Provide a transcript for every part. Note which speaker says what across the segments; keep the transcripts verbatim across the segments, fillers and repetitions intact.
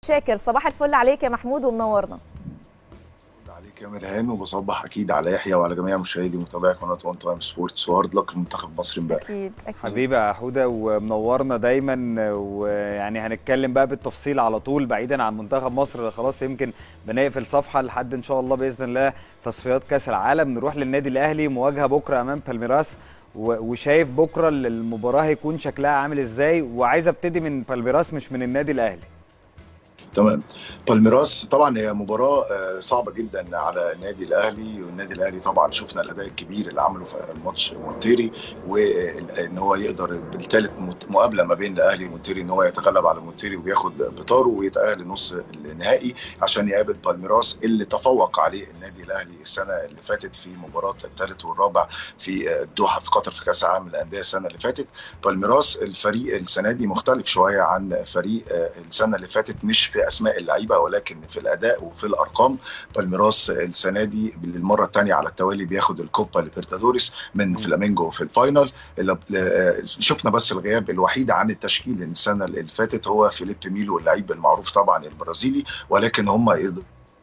Speaker 1: شاكر. صباح الفل عليك يا محمود ومنورنا.
Speaker 2: عليك يا مرهان، وبصبح اكيد على يحيى وعلى جميع مشاهدي ومتابعي قناه وان تايم سبورتس، وهارد لك لمنتخب مصر امبارح.
Speaker 1: اكيد اكيد
Speaker 3: حبيبي يا حوده ومنورنا دايما، ويعني هنتكلم بقى بالتفصيل على طول بعيدا عن منتخب مصر اللي خلاص يمكن بنقفل صفحه لحد ان شاء الله باذن الله تصفيات كاس العالم. نروح للنادي الاهلي، مواجهه بكره امام بالميراس، وشايف بكره المباراه هيكون شكلها عامل ازاي؟ وعايز ابتدي من بالميراس مش من النادي الاهلي.
Speaker 2: تمام. بالميراس طبعا هي مباراه صعبه جدا على النادي الاهلي، والنادي الاهلي طبعا شفنا الاداء الكبير اللي عمله في ماتش مونتيري، وان هو يقدر بالثالث مقابله ما بين الاهلي ومونتيري ان هو يتغلب على مونتيري وياخد بطاره ويتاهل لنص النهائي عشان يقابل بالميراس اللي تفوق عليه النادي الاهلي السنه اللي فاتت في مباراه الثالث والرابع في الدوحه في قطر في كاس العالم للانديه السنه اللي فاتت. بالميراس الفريق السنه دي مختلف شويه عن فريق السنه اللي فاتت، مش في اسماء اللعيبه ولكن في الاداء وفي الارقام. بالميراس السنه دي للمره الثانيه على التوالي بياخد الكوبا ليبرتادوريس من فلامينجو في الفاينل. شفنا بس الغياب الوحيد عن التشكيل السنه اللي فاتت هو فيليب ميلو، اللعيب المعروف طبعا البرازيلي، ولكن هم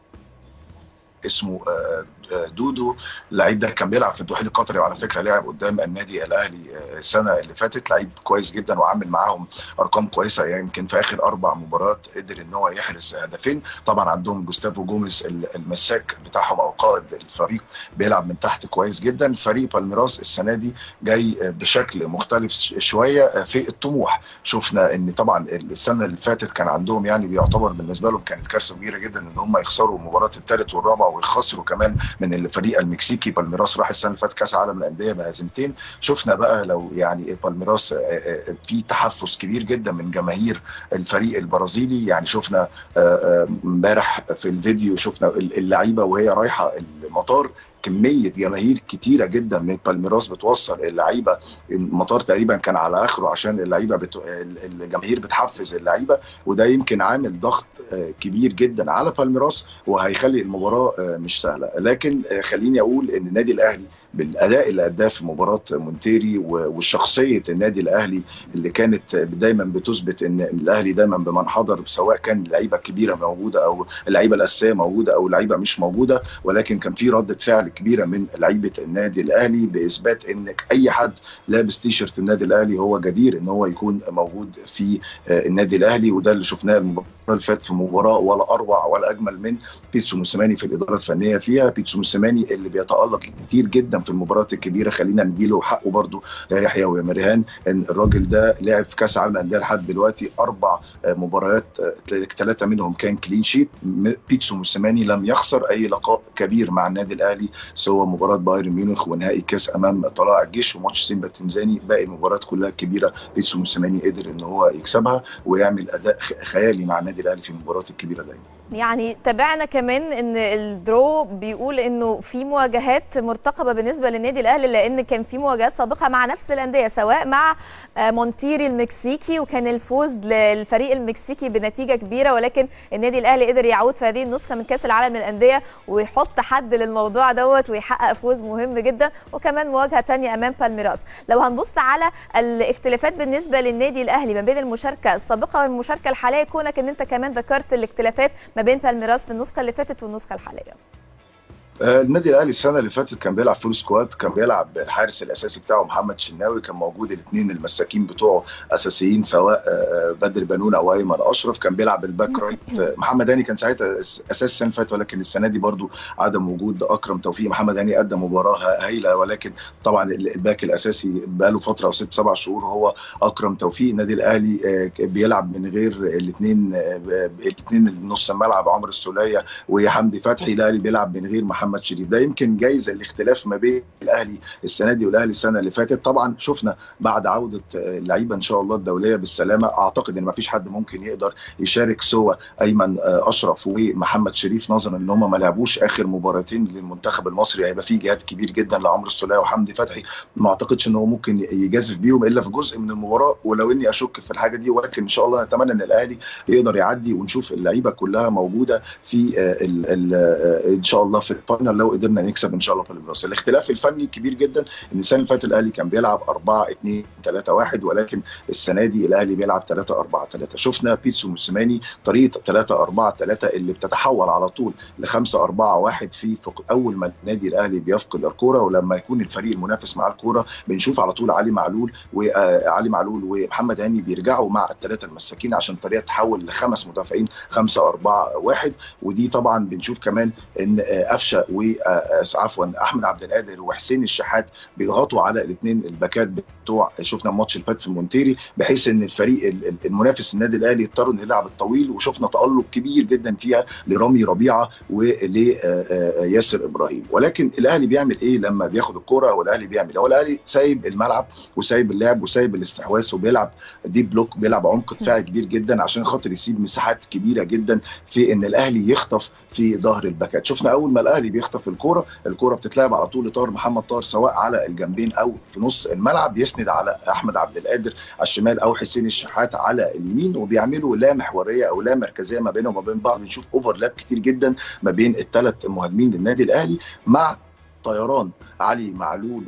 Speaker 2: اسمه دودو. اللعيب ده كان بيلعب في الدحيل القطري، وعلى فكره لعب قدام النادي الاهلي السنه اللي فاتت، لعيب كويس جدا وعامل معاهم ارقام كويسه، يعني يمكن في اخر اربع مباريات قدر ان هو يحرز هدفين. طبعا عندهم جوستافو جوميز المساك بتاعهم او قائد الفريق بيلعب من تحت كويس جدا. فريق بالميراس السنه دي جاي بشكل مختلف شويه في الطموح. شفنا ان طبعا السنه اللي فاتت كان عندهم يعني بيعتبر بالنسبه لهم كانت كارثه كبيره جدا ان هم يخسروا مباراه الثالث والرابع ويخسروا كمان من الفريق المكسيكي. بالميراس راح السنه اللي فاتت كاس عالم الانديه بهزيمتين. شفنا بقى لو يعني بالميراس في تحفز كبير جدا من جماهير الفريق البرازيلي، يعني شفنا امبارح في الفيديو شفنا اللعيبه وهي رايحه المطار كميه جماهير كتيره جدا من بالميراس بتوصل اللعيبه. المطار تقريبا كان على اخره عشان اللعيبه بت... الجماهير بتحفز اللعيبه، وده يمكن عامل ضغط كبير جدا على بالميراس وهيخلي المباراه مش سهله. لكن خليني اقول ان النادي الاهلي بالاداء اللي اداه في مباراه مونتيري وشخصيه النادي الاهلي اللي كانت دايما بتثبت ان الاهلي دايما بمن حضر، سواء كان اللعيبه الكبيره موجوده او اللعيبه الاساسيه موجوده او اللعيبه مش موجوده، ولكن كان في رده فعل كبيره من لعيبه النادي الاهلي باثبات انك اي حد لابس تيشرت النادي الاهلي هو جدير ان هو يكون موجود في النادي الاهلي. وده اللي شفناه المباراه اللي فاتت في مباراه ولا اروع ولا اجمل من بيتسو موسيماني في الاداره الفنيه فيها. بيتسو موسيماني اللي بيتالق كتير جدا في المباريات الكبيره، خلينا نديله حقه برده يا يحيى ويا مريهان، ان الراجل ده لعب في كاس العالم للانديه لحد دلوقتي اربع مباريات، ثلاثه منهم كان كلين شيت. بيتسو موسيماني لم يخسر اي لقاء كبير مع النادي الاهلي سوى مباراه بايرن ميونخ ونهائي الكاس امام طلائع الجيش وماتش سيمبا التنزاني. باقي المباريات كلها كبيره بيتسو موسيماني قدر ان هو يكسبها ويعمل اداء خيالي مع النادي الاهلي في المباريات الكبيره دايما.
Speaker 1: يعني تابعنا كمان ان الدرو بيقول انه في مواجهات مرتقبه بالنسبه للنادي الاهلي، لان كان في مواجهات سابقه مع نفس الانديه سواء مع مونتيري المكسيكي وكان الفوز للفريق المكسيكي بنتيجه كبيره، ولكن النادي الاهلي قدر يعود في هذه النسخه من كاس العالم للانديه ويحط حد للموضوع دوت ويحقق فوز مهم جدا، وكمان مواجهه ثانيه امام بالميراس. لو هنبص على الاختلافات بالنسبه للنادي الاهلي ما بين المشاركه السابقه والمشاركه الحاليه، كونك ان انت كمان ذكرت الاختلافات ما بين بالميراس في النسخه اللي فاتت والنسخه الحاليه.
Speaker 2: النادي الاهلي السنه اللي فاتت كان بيلعب فول سكواد، كان بيلعب الحارس الاساسي بتاعه محمد شناوي، كان موجود الاثنين المساكين بتوعه اساسيين سواء بدر بنون او ايمن اشرف، كان بيلعب الباك رايت محمد هاني كان ساعتها اساس السنه اللي فاتت، ولكن السنه دي برضو عدم وجود اكرم توفيق. محمد هاني قدم مباراه هايله، ولكن طبعا الباك الاساسي بقاله فتره او ست سبع شهور هو اكرم توفيق. النادي الاهلي بيلعب من غير الاثنين الاثنين نص الملعب عمرو السوليه وحمدي فتحي. الاهلي بيلعب من غير محمد محمد شريف. ده يمكن جايز الاختلاف ما بين الاهلي السنه دي والاهلي السنه اللي فاتت. طبعا شفنا بعد عوده اللعيبه ان شاء الله الدوليه بالسلامه، اعتقد ان ما فيش حد ممكن يقدر يشارك سوى ايمن اشرف ومحمد شريف، نظرا ان هم ما لعبوش اخر مباراتين للمنتخب المصري. هيبقى في جهاد كبير جدا لعمرو السوليه وحمدي فتحي، ما اعتقدش ان هو ممكن يجازف بيهم الا في جزء من المباراه، ولو اني اشك في الحاجه دي، ولكن ان شاء الله نتمنى ان الاهلي يقدر يعدي ونشوف اللعيبه كلها موجوده في ال ال ان شاء الله في الفاينل لو قدرنا نكسب ان شاء الله بالميراس. الاختلاف الفني كبير جدا، ان السنه اللي فاتت الاهلي كان بيلعب أربعة اتنين ثلاثة واحد، ولكن السنه دي الاهلي بيلعب ثلاثة أربعة ثلاثة. شفنا بيتسو موسيماني طريقه ثلاثة أربعة ثلاثة اللي بتتحول على طول ل خمسة أربعة واحد في اول ما النادي الاهلي بيفقد الكوره، ولما يكون الفريق المنافس مع الكوره بنشوف على طول علي معلول وعلي معلول ومحمد هاني بيرجعوا مع الثلاثه المساكين عشان الطريقه تتحول لخمس مدافعين خمسة أربعة واحد. ودي طبعا بنشوف كمان ان قفشه وعفوا احمد عبد القادر وحسين الشحات بيضغطوا على الاثنين الباكات بتوع شفنا الماتش اللي فات في مونتيري، بحيث ان الفريق المنافس النادي الاهلي اضطر انه يلعب الطويل، وشفنا تالق كبير جدا فيها لرامي ربيعه ولياسر ابراهيم. ولكن الاهلي بيعمل ايه لما بياخد الكوره؟ والاهلي بيعمل هو الاهلي سايب الملعب وسايب اللعب وسايب الاستحواذ وبيلعب ديب بلوك، بيلعب عمق دفاعي كبير جدا عشان خاطر يسيب مساحات كبيره جدا في ان الاهلي يخطف في ظهر الباكات. شفنا اول ما الاهلي بيخطف الكوره، الكوره بتتلعب على طول لطاهر محمد طاهر سواء على الجنبين او في نص الملعب، يسند على احمد عبد القادر على الشمال او حسين الشحات على اليمين، وبيعملوا لا محوريه او لا مركزيه ما بينهم وما بين بعض. بنشوف اوفرلاب كتير جدا ما بين الثلاث مهاجمين للنادي الاهلي مع طيران علي معلول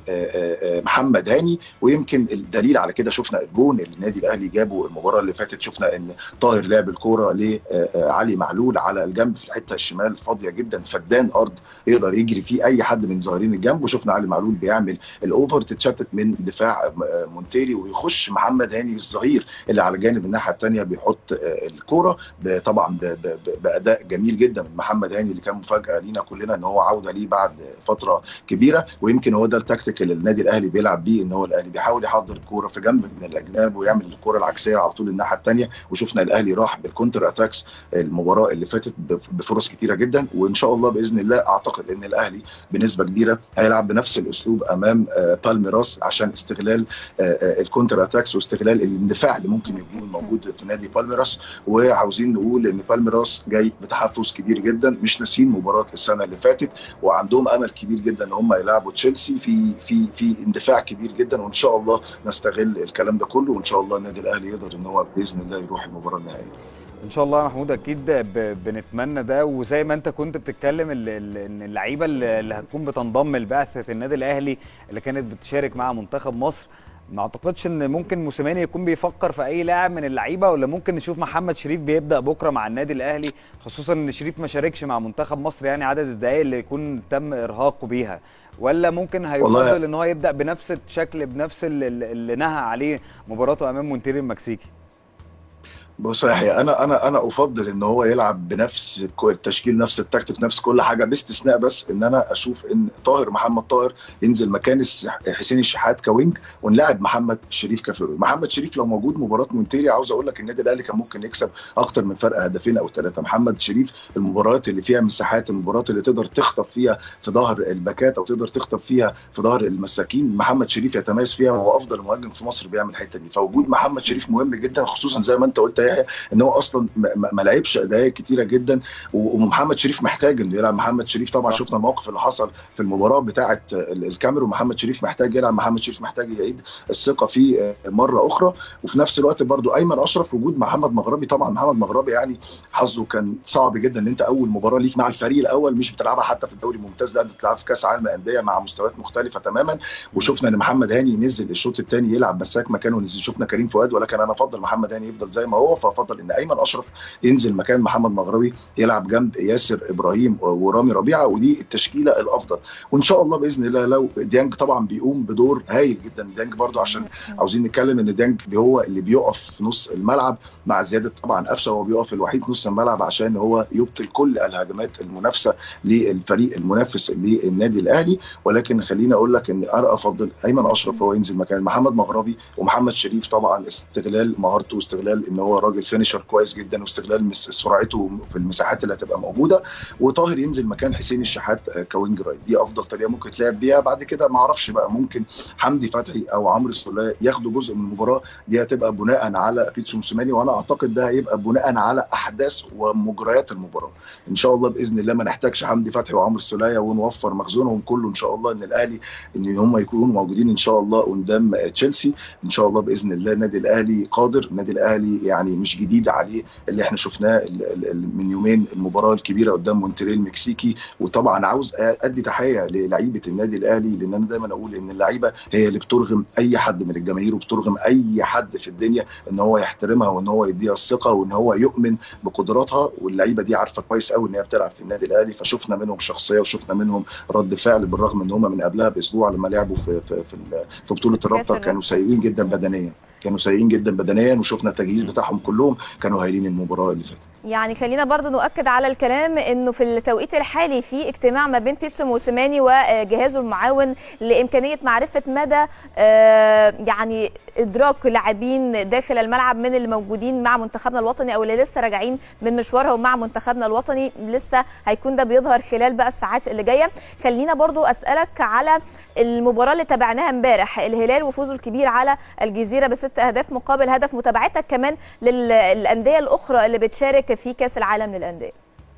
Speaker 2: ومحمد هاني. ويمكن الدليل على كده شفنا الجون اللي النادي الاهلي جابه المباراه اللي فاتت، شفنا ان طاهر لعب الكوره لعلي معلول على الجنب في الحته الشمال فاضيه جدا، فدان ارض يقدر يجري فيه اي حد من ظاهرين الجنب، وشفنا علي معلول بيعمل الاوفر تتشتت من دفاع مونتيري ويخش محمد هاني الظهير اللي على جانب الناحيه الثانيه بيحط الكوره طبعا باداء جميل جدا من محمد هاني اللي كان مفاجاه لينا كلنا ان هو عوده ليه بعد فتره كبيره. ويمكن هو ده التكتيك اللي النادي الاهلي بيلعب بيه، ان هو الاهلي بيحاول يحضر الكوره في جنب من الاجناب ويعمل الكوره العكسيه على طول الناحيه الثانيه. وشفنا الاهلي راح بالكونتر اتاكس المباراه اللي فاتت بفرص كتيره جدا، وان شاء الله باذن الله اعتقد ان الاهلي بنسبه كبيره هيلعب بنفس الاسلوب امام بالميراس عشان استغلال الكونتر اتاكس واستغلال الاندفاع اللي ممكن يكون موجود في نادي بالميراس. وعاوزين نقول ان بالميراس جاي بتحفز كبير جدا، مش ناسيين مباراه السنه اللي فاتت، وعندهم امل كبير جدا ان هم يلعبوا تشيلسي في في في اندفاع كبير جدا، وان شاء الله نستغل الكلام ده كله، وان شاء الله النادي الاهلي يقدر ان هو باذن الله يروح المباراه النهائيه.
Speaker 3: ان شاء الله يا محمود، اكيد بنتمنى ده. وزي ما انت كنت بتتكلم ان اللعيبه اللي هتكون بتنضم لبعثه النادي الاهلي اللي كانت بتشارك مع منتخب مصر، ما اعتقدش ان ممكن موسيماني يكون بيفكر في اي لاعب من اللعيبه، ولا ممكن نشوف محمد شريف بيبدا بكره مع النادي الاهلي، خصوصا ان شريف ما شاركش مع منتخب مصر يعني عدد الدقائق اللي يكون تم ارهاقه بيها، ولا ممكن هيفضل ان هو يبدا بنفس الشكل بنفس اللي نهى عليه مباراته امام مونتيري المكسيكي؟
Speaker 2: بص يا يحيى، انا انا انا افضل ان هو يلعب بنفس التشكيل نفس التكتيك نفس كل حاجه، باستثناء بس ان انا اشوف ان طاهر محمد طاهر ينزل مكان حسين الشحات كوينج ونلاعب محمد شريف كفيروي. محمد شريف لو موجود مباراه مونتيري عاوز اقول لك النادي الاهلي كان ممكن يكسب اكتر من فرق هدفين او ثلاثه. محمد شريف المباريات اللي فيها مساحات، المباريات اللي تقدر تخطف فيها في ظهر الباكات او تقدر تخطف فيها في ظهر المساكين، محمد شريف يتميز فيها وهو افضل مهاجم في مصر بيعمل الحته دي. فوجود محمد شريف مهم جدا، خصوصا زي ما انت قلت يا يحيى ان هو اصلا ما لعبش دقائق كتيره جدا، ومحمد شريف محتاج انه يلعب. محمد شريف طبعا صح. شفنا الموقف اللي حصل في المباراه بتاعه الكاميرون، محمد شريف محتاج يلعب، محمد شريف محتاج يعيد الثقه فيه مره اخرى. وفي نفس الوقت برضو ايمن اشرف، وجود محمد مغربي، طبعا محمد مغربي يعني حظه كان صعب جدا ان انت اول مباراه ليك مع الفريق الاول مش بتلعبها حتى في الدوري الممتاز، ده بتلعب في كاس عالم انديه مع مستويات مختلفه تماما. وشفنا ان محمد هاني نزل الشوط الثاني يلعب مساك مكانه، نزل شفنا كريم فؤاد، ولكن انا افضل محمد هاني يفضل زي ما هو، فافضل ان ايمن اشرف ينزل مكان محمد مغربي يلعب جنب ياسر ابراهيم ورامي ربيعه، ودي التشكيله الافضل. وان شاء الله باذن الله لو ديانج طبعا بيقوم بدور هايل جدا. ديانج برضو عشان عاوزين نتكلم ان ديانج هو اللي بيقف في نص الملعب مع زياده طبعا قفشه، هو بيقف الوحيد في نص الملعب عشان هو يبطل كل الهجمات المنافسه للفريق المنافس للنادي الاهلي. ولكن خليني اقول لك ان انا افضل ايمن اشرف هو ينزل مكان محمد مغربي، ومحمد شريف طبعا استغلال مهارته واستغلال ان هو راجل فينيشر كويس جدا واستغلال سرعته في المساحات اللي هتبقى موجوده، وطاهر ينزل مكان حسين الشحات كوينج رايت. دي افضل طريقه ممكن تلعب بيها. بعد كده ما اعرفش بقى ممكن حمدي فتحي او عمرو السوليه ياخدوا جزء من المباراه، دي هتبقى بناء على بيتسو موسيماني، وانا اعتقد ده هيبقى بناء على احداث ومجريات المباراه. ان شاء الله باذن الله ما نحتاجش حمدي فتحي وعمرو السوليه ونوفر مخزونهم كله ان شاء الله، ان الاهلي ان هم يكونوا موجودين ان شاء الله قدام تشيلسي. ان شاء الله باذن الله النادي الاهلي قادر، النادي الاهلي يعني يعني مش جديد عليه اللي احنا شفناه من يومين، المباراه الكبيره قدام مونتريال المكسيكي. وطبعا عاوز ادي تحيه للعيبه النادي الاهلي، لان انا دايما اقول ان اللعيبه هي اللي بترغم اي حد من الجماهير وبترغم اي حد في الدنيا ان هو يحترمها وان هو يديها الثقه وان هو يؤمن بقدراتها، واللعيبه دي عارفه كويس قوي ان هي بتلعب في النادي الاهلي. فشفنا منهم شخصيه وشفنا منهم رد فعل، بالرغم ان هم من قبلها باسبوع لما لعبوا في في في, في بطوله الرابطه كانوا سيئين جدا بدنيا، كانوا سيئين جدا بدنيا، وشفنا التجهيز بتاعهم كلهم كانوا هايلين المباراه اللي فاتت.
Speaker 1: يعني خلينا برضو نؤكد على الكلام انه في التوقيت الحالي في اجتماع ما بين بيتسو موسيماني وجهازه المعاون لامكانيه معرفه مدى يعني ادراك لاعبين داخل الملعب من اللي موجودين مع منتخبنا الوطني او اللي لسه راجعين من مشوارهم مع منتخبنا الوطني. لسه هيكون ده بيظهر خلال بقى الساعات اللي جايه. خلينا برضو اسالك على المباراه اللي تابعناها امبارح، الهلال وفوزه الكبير على الجزيره بست اهداف مقابل هدف، متابعتك كمان للانديه الاخرى اللي بتشارك في كاس العالم للانديه.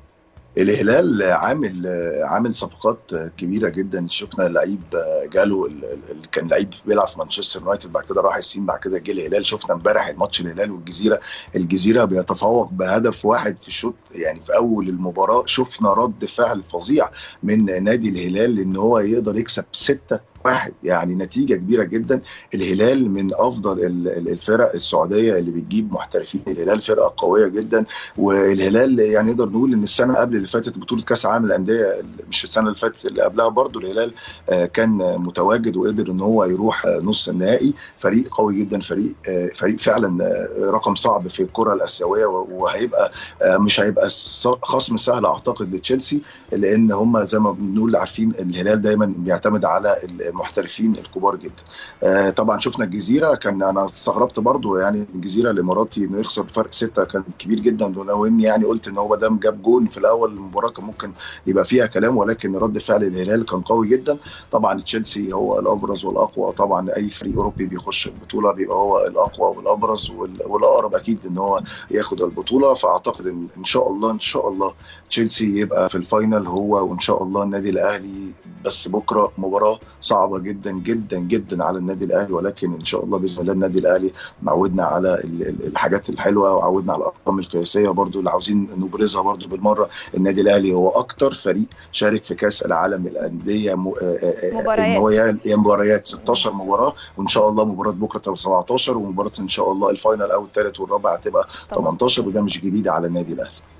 Speaker 2: الهلال عامل عامل صفقات كبيره جدا. شفنا لعيب جاله اللي كان لعيب بيلعب في مانشستر يونايتد، بعد كده راح الصين، بعد كده جه الهلال. شفنا امبارح الماتش الهلال والجزيره، الجزيره بيتفوق بهدف واحد في الشوط يعني في اول المباراه. شفنا رد فعل فظيع من نادي الهلال ان هو يقدر يكسب ستة واحد، يعني نتيجه كبيره جدا. الهلال من افضل الفرق السعوديه اللي بتجيب محترفين، الهلال فرقه قويه جدا. والهلال يعني نقدر نقول ان السنه قبل اللي فاتت بطوله كاس العالم للانديه، مش السنه اللي فاتت اللي قبلها برضو الهلال كان متواجد وقدر ان هو يروح نص النهائي. فريق قوي جدا، فريق فريق فعلا رقم صعب في الكره الاسيويه، وهيبقى مش هيبقى خصم سهل اعتقد لتشيلسي، لان هم زي ما بنقول عارفين الهلال دايما بيعتمد على المحترفين الكبار جدا. آه طبعا شفنا الجزيره، كان انا استغربت برضو يعني الجزيره الاماراتي انه يخسر بفرق سته، كان كبير جدا. لو اني يعني قلت ان هو دام جاب جون في الاول المباراه كان ممكن يبقى فيها كلام، ولكن رد فعل الهلال كان قوي جدا. طبعا تشيلسي هو الابرز والاقوى، طبعا اي فريق اوروبي بيخش البطوله بيبقى هو الاقوى والابرز والاقرب اكيد ان هو ياخد البطوله. فاعتقد ان ان شاء الله ان شاء الله تشيلسي يبقى في الفاينل هو وان شاء الله النادي الاهلي. بس بكره مباراه صعبه جدا جدا جدا على النادي الاهلي، ولكن ان شاء الله باذن الله النادي الاهلي معودنا على الحاجات الحلوه وعودنا على الارقام القياسيه برضو اللي عاوزين نبرزها برضو بالمره. النادي الاهلي هو اكتر فريق شارك في كاس العالم للانديه
Speaker 1: مباريات
Speaker 2: مباريات ستاشر مباراه، وان شاء الله مباراه بكره تبقى سبعتاشر، ومباراه ان شاء الله الفاينل او الثالث والرابع هتبقى تمنتاشر، وده مش جديد على النادي الاهلي.